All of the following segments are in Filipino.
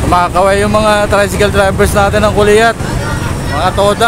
Kumakaway yung mga tricycle drivers natin ng Kuliyat. Mga toda.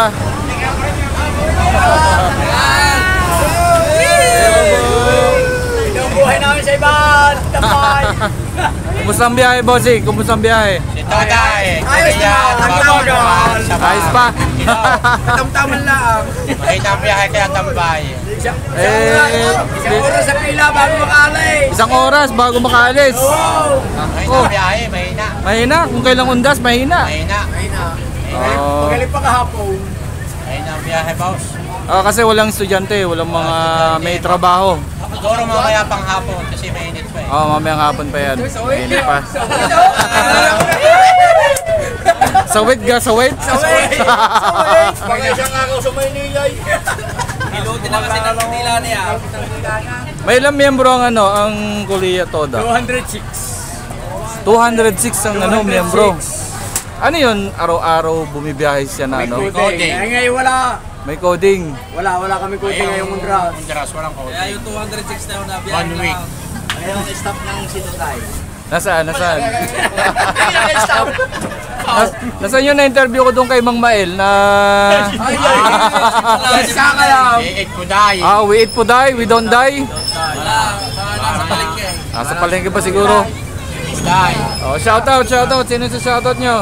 Buhay namin sa iba! Tambay! Kumusta ang biyahe, bossing? Kumusta ang biyahe? Ayos na! Ayos pa? Tamtaman lang! Mahina ang biyahe kaya tambay. Isang oras sa pila bago makaalis! Isang oras bago makaalis. Mahina ang biyahe, mahina. Mahina? Kung kailang undas, mahina. Mahina. Magaling pa kahapon. Mahina ang biyahe, boss. Kasi walang estudyante, walang mga may trabaho. Siguro mamaya pang hapon kasi mainit pa eh. Mamayang hapon pa yan. Mainit pa. Sawit ga, sawit? Pag isang araw sa Maynila Ilutin na kasi ng Manila niya. May ilang miyembro ang ang Kuliyat Toda? 206. 206 ang miyembro. Ano yun? Araw-araw bumibiyahe siya na May coding. Ngayon wala. May coding. Wala kami coding ngayong Honduras. Honduras, walang code. Kaya yung 206 na yun na biyahe 1 week. Ngayon ang stop ng Sinutay. Nasaan? Nasaan yung na-interview ko doon kay Mang Mael na... Eat ko die. we eat po die, we don't die. Wala, nasa palengke. Sa palengke pa siguro. Die. Shoutout. Sino sa shoutout nyo?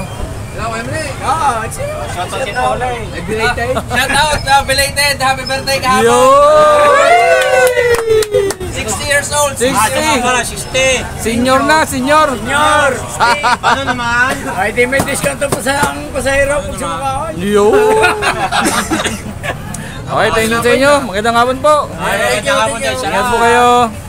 Shoutout kay Paulay. Belated. Shout out, belated, happy birthday kahapon. Yo! 60 years old. 60! 60. Senior na, senior! Senyor! Paano naman? Ay, di may discount pa sa ang pasahero kung sumakawin. Yo! Okay, thank you sa inyo. Magandang hapon po. Ay, kaya hapon din. Ingat po kayo.